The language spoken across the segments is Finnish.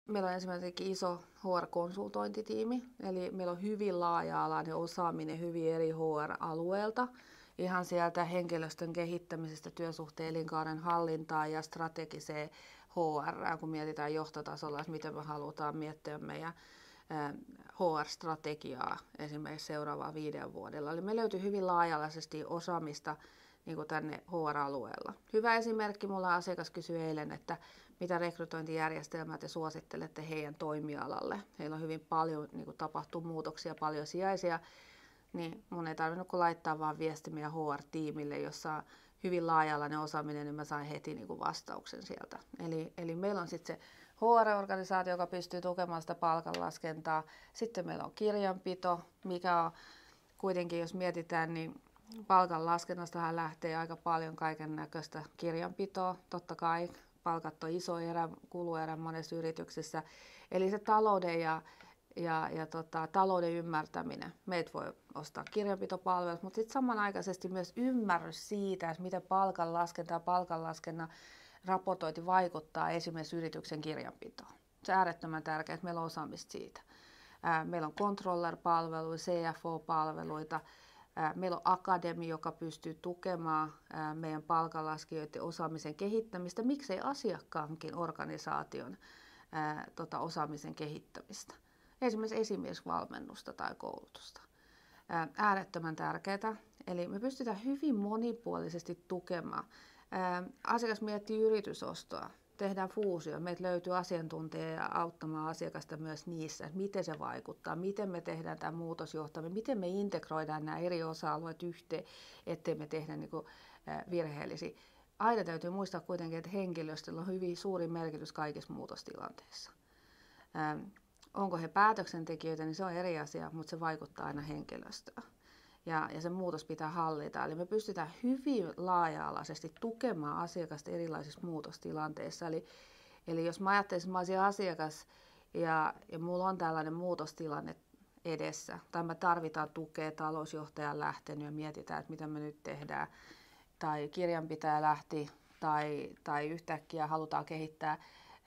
Meillä on esimerkiksi iso HR-konsultointitiimi, eli meillä on hyvin laaja-alainen osaaminen hyvin eri HR-alueelta, ihan sieltä henkilöstön kehittämisestä, työsuhteen elinkaaren hallintaan ja strategiseen HR, kun mietitään johtotasolla, että miten me halutaan miettiä meidän HR-strategiaa esimerkiksi seuraavaa 5 vuodella. Eli me löytyy hyvin laaja-alaisesti osaamista niin kuin tänne HR-alueella. Hyvä esimerkki, mulla asiakas kysyi eilen, että mitä rekrytointijärjestelmää te suosittelette heidän toimialalle. Heillä on hyvin paljon, niin kuin tapahtuu muutoksia, paljon sijaisia, niin mun ei tarvinnut kuin laittaa vaan viesti meidän HR-tiimille, jossa on hyvin laaja-alainen osaaminen, niin mä sain heti niin kuin vastauksen sieltä. Eli meillä on sitten se HR-organisaatio, joka pystyy tukemaan sitä palkanlaskentaa. Sitten meillä on kirjanpito, mikä on kuitenkin, jos mietitään, niin palkanlaskennastahan lähtee aika paljon kaiken näköistä kirjanpitoa. Totta kai palkat on iso erä, kuluerä monessa yrityksessä. Eli se talouden ja talouden ymmärtäminen. Meitä voi ostaa kirjanpitopalvelut, mutta sitten samanaikaisesti myös ymmärrys siitä, että miten palkanlaskenta ja palkanlaskennan raportointi vaikuttaa esimerkiksi yrityksen kirjanpitoon. Se on äärettömän tärkeää, että meillä on osaamista siitä. Meillä on controller-palveluita, CFO-palveluita. Meillä on akademi, joka pystyy tukemaan meidän palkanlaskijoiden osaamisen kehittämistä. Miksei asiakkaankin organisaation osaamisen kehittämistä. Esimerkiksi esimiesvalmennusta tai koulutusta. Äärettömän tärkeää. Eli me pystytään hyvin monipuolisesti tukemaan. Asiakas miettii yritysostoa, tehdään fuusio. Meiltä löytyy asiantuntija auttamaan asiakasta myös niissä, että miten se vaikuttaa, miten me tehdään tämä muutosjohtaminen, miten me integroidaan nämä eri osa-alueet yhteen, ettei me tehdä niin kuin virheellisiä. Aina täytyy muistaa kuitenkin, että henkilöstöllä on hyvin suuri merkitys kaikissa muutostilanteissa. Onko he päätöksentekijöitä, niin se on eri asia, mutta se vaikuttaa aina henkilöstöön. Ja se muutos pitää hallita. Eli me pystytään hyvin laaja-alaisesti tukemaan asiakasta erilaisissa muutostilanteissa. Eli jos mä ajattelisin, että mä olisin asiakas ja mulla on tällainen muutostilanne edessä, tai me tarvitaan tukea, talousjohtaja lähtenyt ja mietitään, että mitä me nyt tehdään, tai kirjanpitäjä lähti, tai yhtäkkiä halutaan kehittää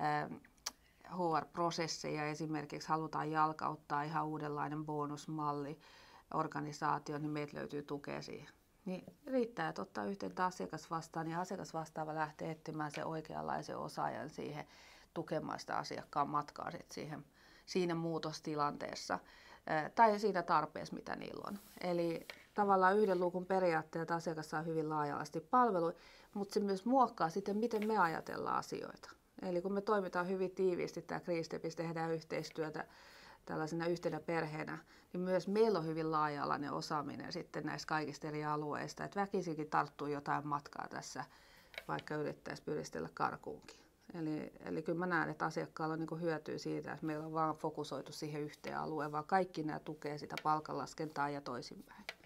HR-prosesseja, esimerkiksi halutaan jalkauttaa ihan uudenlainen bonusmalli organisaatio, niin meiltä löytyy tukea siihen. Niin riittää, että ottaa yhteyttä asiakas vastaan, niin asiakas vastaava lähtee etsimään sen oikeanlaisen osaajan siihen tukemaan sitä asiakkaan matkaa siinä muutostilanteessa tai siinä tarpeessa, mitä niillä on. Eli tavallaan yhden luukun periaatteet asiakas saa hyvin laaja-alaisesti palveluja, mutta se myös muokkaa sitten, miten me ajatellaan asioita. Eli kun me toimitaan hyvin tiiviisti, tämä Kriistepissä tehdään yhteistyötä tällaisena yhtenä perheenä, niin myös meillä on hyvin laaja-alainen osaaminen sitten näistä kaikista eri alueista, että väkisinkin tarttuu jotain matkaa tässä, vaikka yrittäisi pyristellä karkuunkin. Eli kyllä mä näen, että asiakkaalla on niin hyötyä siitä, että meillä on vaan fokusoitu siihen yhteen alueen, vaan kaikki nämä tukee sitä palkanlaskentaa ja toisinpäin.